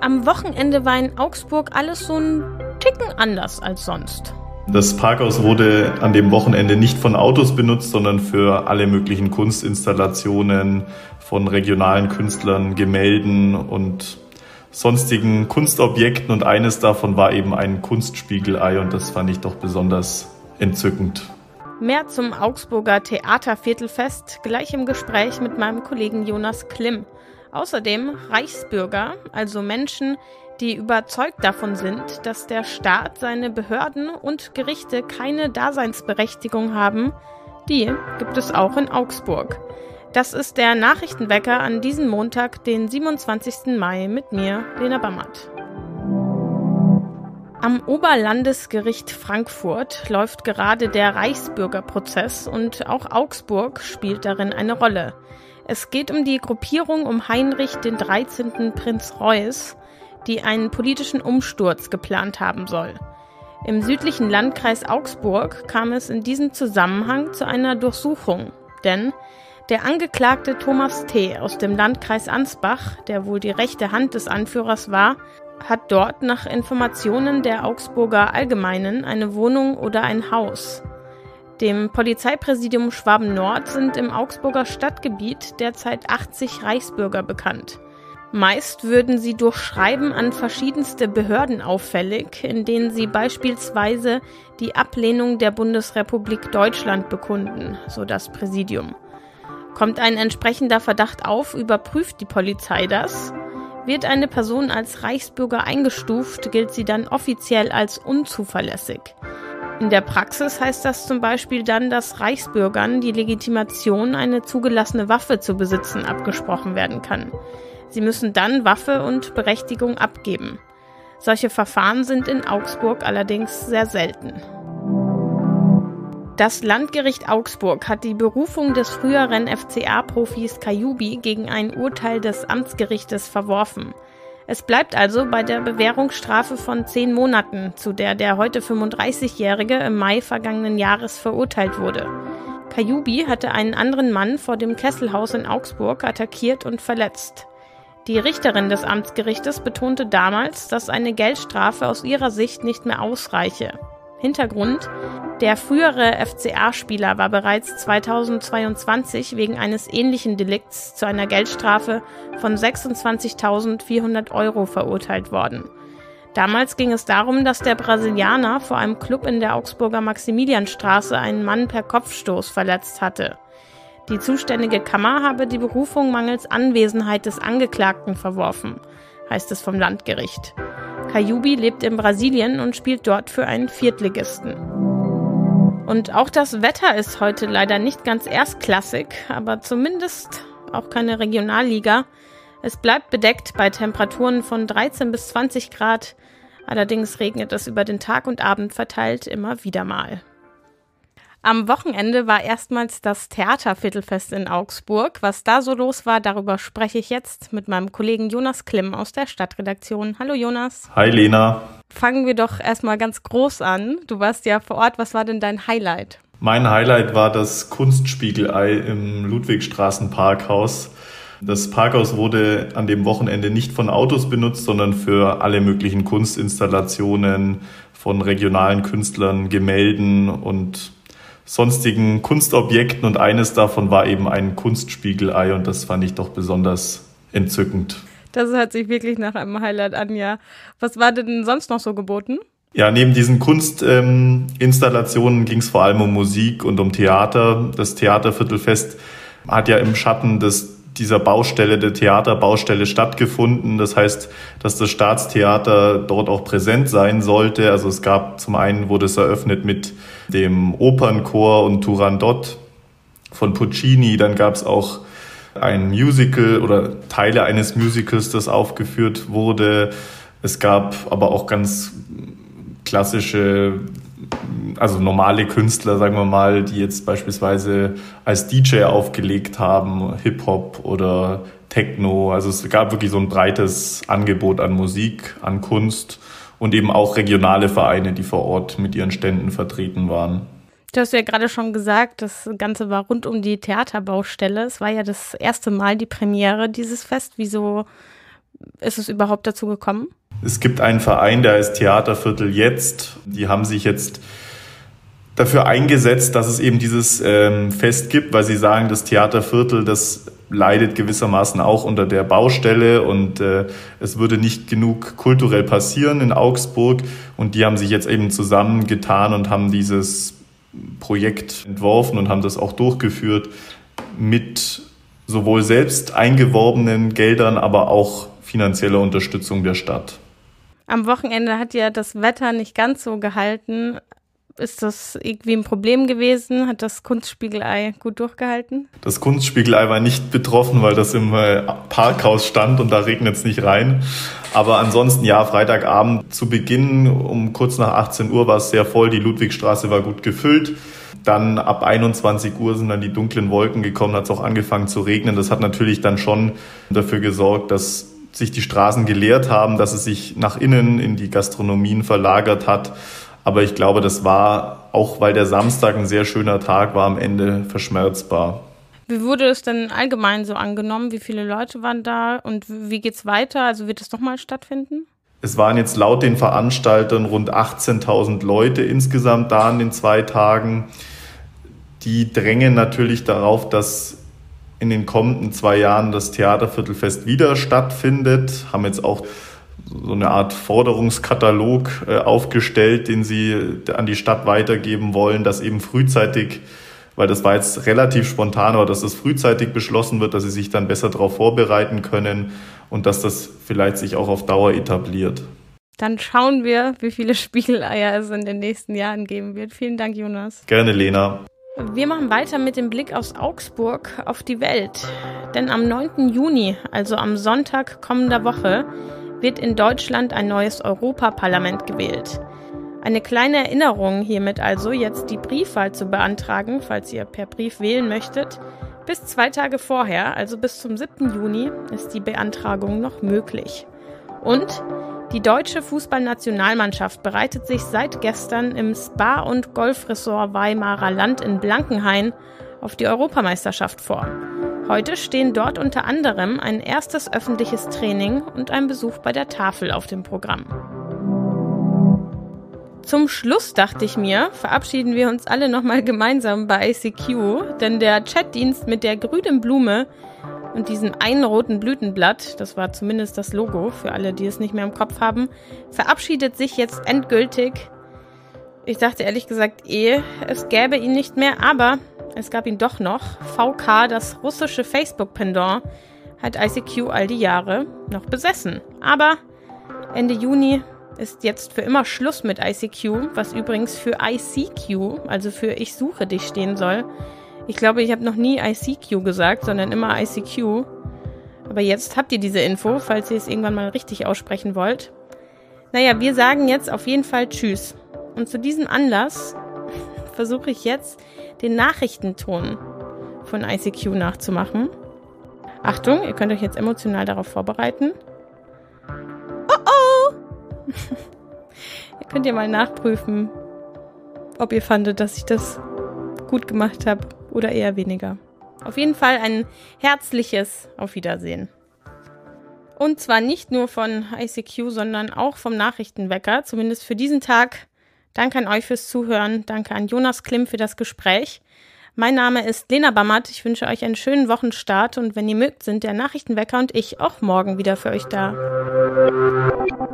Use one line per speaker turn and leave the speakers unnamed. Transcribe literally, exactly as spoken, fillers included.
Am Wochenende war in Augsburg alles so ein Ticken anders als sonst.
Das Parkhaus wurde an dem Wochenende nicht von Autos benutzt, sondern für alle möglichen Kunstinstallationen von regionalen Künstlern, Gemälden und sonstigen Kunstobjekten. Und eines davon war eben ein Kunstspiegelei und das fand ich doch besonders entzückend.
Mehr zum Augsburger Theaterviertelfest gleich im Gespräch mit meinem Kollegen Jonas Klimm. Außerdem Reichsbürger, also Menschen, die überzeugt davon sind, dass der Staat, seine Behörden und Gerichte keine Daseinsberechtigung haben, die gibt es auch in Augsburg. Das ist der Nachrichtenwecker an diesem Montag, den siebenundzwanzigsten Mai, mit mir, Lena Bammert. Am Oberlandesgericht Frankfurt läuft gerade der Reichsbürgerprozess und auch Augsburg spielt darin eine Rolle. Es geht um die Gruppierung um Heinrich den dreizehnten Prinz Reuß, die einen politischen Umsturz geplant haben soll. Im südlichen Landkreis Augsburg kam es in diesem Zusammenhang zu einer Durchsuchung, denn der Angeklagte Thomas T. aus dem Landkreis Ansbach, der wohl die rechte Hand des Anführers war, hat dort nach Informationen der Augsburger Allgemeinen eine Wohnung oder ein Haus. Dem Polizeipräsidium Schwaben-Nord sind im Augsburger Stadtgebiet derzeit achtzig Reichsbürger bekannt. Meist würden sie durch Schreiben an verschiedenste Behörden auffällig, in denen sie beispielsweise die Ablehnung der Bundesrepublik Deutschland bekunden, so das Präsidium. Kommt ein entsprechender Verdacht auf, überprüft die Polizei das. Wird eine Person als Reichsbürger eingestuft, gilt sie dann offiziell als unzuverlässig. In der Praxis heißt das zum Beispiel dann, dass Reichsbürgern die Legitimation, eine zugelassene Waffe zu besitzen, abgesprochen werden kann. Sie müssen dann Waffe und Berechtigung abgeben. Solche Verfahren sind in Augsburg allerdings sehr selten. Das Landgericht Augsburg hat die Berufung des früheren F C A-Profis Kajubi gegen ein Urteil des Amtsgerichtes verworfen. Es bleibt also bei der Bewährungsstrafe von zehn Monaten, zu der der heute fünfunddreißigjährige im Mai vergangenen Jahres verurteilt wurde. Kajubi hatte einen anderen Mann vor dem Kesselhaus in Augsburg attackiert und verletzt. Die Richterin des Amtsgerichtes betonte damals, dass eine Geldstrafe aus ihrer Sicht nicht mehr ausreiche. Hintergrund: Der frühere F C A-Spieler war bereits zweitausendzweiundzwanzig wegen eines ähnlichen Delikts zu einer Geldstrafe von sechsundzwanzigtausendvierhundert Euro verurteilt worden. Damals ging es darum, dass der Brasilianer vor einem Club in der Augsburger Maximilianstraße einen Mann per Kopfstoß verletzt hatte. Die zuständige Kammer habe die Berufung mangels Anwesenheit des Angeklagten verworfen, heißt es vom Landgericht. Kajubi lebt in Brasilien und spielt dort für einen Viertligisten. Und auch das Wetter ist heute leider nicht ganz erstklassig, aber zumindest auch keine Regionalliga. Es bleibt bedeckt bei Temperaturen von dreizehn bis zwanzig Grad. Allerdings regnet es über den Tag und Abend verteilt immer wieder mal. Am Wochenende war erstmals das Theaterviertelfest in Augsburg. Was da so los war, darüber spreche ich jetzt mit meinem Kollegen Jonas Klimm aus der Stadtredaktion. Hallo Jonas.
Hi Lena.
Fangen wir doch erstmal ganz groß an. Du warst ja vor Ort. Was war denn dein Highlight?
Mein Highlight war das Kunstspiegelei im Ludwigstraßen-Parkhaus. Das Parkhaus wurde an dem Wochenende nicht von Autos benutzt, sondern für alle möglichen Kunstinstallationen von regionalen Künstlern, Gemälden und sonstigen Kunstobjekten. Und eines davon war eben ein Kunstspiegelei und das fand ich doch besonders entzückend.
Das hört sich wirklich nach einem Highlight an, ja. Was war denn sonst noch so geboten?
Ja, neben diesen Kunstinstallationen ähm, ging es vor allem um Musik und um Theater. Das Theaterviertelfest hat ja im Schatten des dieser Baustelle, der Theaterbaustelle stattgefunden. Das heißt, dass das Staatstheater dort auch präsent sein sollte. Also es gab, zum einen wurde es eröffnet mit dem Opernchor und Turandot von Puccini. Dann gab es auch ein Musical oder Teile eines Musicals, das aufgeführt wurde. Es gab aber auch ganz klassische, also normale Künstler, sagen wir mal, die jetzt beispielsweise als D J aufgelegt haben, Hip-Hop oder Techno. Also es gab wirklich so ein breites Angebot an Musik, an Kunst und eben auch regionale Vereine, die vor Ort mit ihren Ständen vertreten waren.
Du hast ja gerade schon gesagt, das Ganze war rund um die Theaterbaustelle. Es war ja das erste Mal die Premiere dieses Fest. Wieso ist es überhaupt dazu gekommen?
Es gibt einen Verein, der heißt Theaterviertel Jetzt. Die haben sich jetzt dafür eingesetzt, dass es eben dieses ähm, Fest gibt, weil sie sagen, das Theaterviertel, das leidet gewissermaßen auch unter der Baustelle und äh, es würde nicht genug kulturell passieren in Augsburg. Und die haben sich jetzt eben zusammengetan und haben dieses Projekt entworfen und haben das auch durchgeführt mit sowohl selbst eingeworbenen Geldern, aber auch finanzieller Unterstützung der Stadt.
Am Wochenende hat ja das Wetter nicht ganz so gehalten. Ist das irgendwie ein Problem gewesen? Hat das Kunstspiegelei gut durchgehalten?
Das Kunstspiegelei war nicht betroffen, weil das im Parkhaus stand und da regnet es nicht rein. Aber ansonsten, ja, Freitagabend zu Beginn um kurz nach achtzehn Uhr war es sehr voll. Die Ludwigstraße war gut gefüllt. Dann ab einundzwanzig Uhr sind dann die dunklen Wolken gekommen, hat es auch angefangen zu regnen. Das hat natürlich dann schon dafür gesorgt, dass sich die Straßen geleert haben, dass es sich nach innen in die Gastronomien verlagert hat. Aber ich glaube, das war, auch weil der Samstag ein sehr schöner Tag war, am Ende verschmerzbar.
Wie wurde es denn allgemein so angenommen? Wie viele Leute waren da und wie geht's weiter? Also wird es nochmal stattfinden?
Es waren jetzt laut den Veranstaltern rund achtzehntausend Leute insgesamt da an den zwei Tagen. Die drängen natürlich darauf, dass in den kommenden zwei Jahren das Theaterviertelfest wieder stattfindet, haben jetzt auch so eine Art Forderungskatalog äh, aufgestellt, den sie an die Stadt weitergeben wollen, dass eben frühzeitig, weil das war jetzt relativ spontan, aber dass das frühzeitig beschlossen wird, dass sie sich dann besser darauf vorbereiten können und dass das vielleicht sich auch auf Dauer etabliert.
Dann schauen wir, wie viele Spiegeleier es in den nächsten Jahren geben wird. Vielen Dank, Jonas.
Gerne, Lena.
Wir machen weiter mit dem Blick aus Augsburg auf die Welt. Denn am neunten Juni, also am Sonntag kommender Woche, wird in Deutschland ein neues Europaparlament gewählt. Eine kleine Erinnerung hiermit also, jetzt die Briefwahl zu beantragen, falls ihr per Brief wählen möchtet. Bis zwei Tage vorher, also bis zum siebten Juni, ist die Beantragung noch möglich. Und die deutsche Fußballnationalmannschaft bereitet sich seit gestern im Spa- und Golfresort Weimarer Land in Blankenhain auf die Europameisterschaft vor. Heute stehen dort unter anderem ein erstes öffentliches Training und ein Besuch bei der Tafel auf dem Programm. Zum Schluss dachte ich mir, verabschieden wir uns alle nochmal gemeinsam bei I C Q, denn der Chatdienst mit der grünen Blume und diesem einen roten Blütenblatt, das war zumindest das Logo für alle, die es nicht mehr im Kopf haben, verabschiedet sich jetzt endgültig. Ich dachte ehrlich gesagt eh, es gäbe ihn nicht mehr, aber es gab ihn doch noch. V K, das russische Facebook-Pendant, hat I C Q all die Jahre noch besessen. Aber Ende Juni ist jetzt für immer Schluss mit I C Q, was übrigens für I C Q, also für Ich suche dich stehen soll. Ich glaube, ich habe noch nie I C Q gesagt, sondern immer I C Q. Aber jetzt habt ihr diese Info, falls ihr es irgendwann mal richtig aussprechen wollt. Naja, wir sagen jetzt auf jeden Fall Tschüss. Und zu diesem Anlass versuche ich jetzt, den Nachrichtenton von I C Q nachzumachen. Achtung, ihr könnt euch jetzt emotional darauf vorbereiten. Oh oh! Ihr könnt ja mal nachprüfen, ob ihr fandet, dass ich das gut gemacht habe oder eher weniger. Auf jeden Fall ein herzliches Auf Wiedersehen. Und zwar nicht nur von I C Q, sondern auch vom Nachrichtenwecker, zumindest für diesen Tag. Danke an euch fürs Zuhören. Danke an Jonas Klimm für das Gespräch. Mein Name ist Lena Bammert. Ich wünsche euch einen schönen Wochenstart und wenn ihr mögt, sind der Nachrichtenwecker und ich auch morgen wieder für euch da.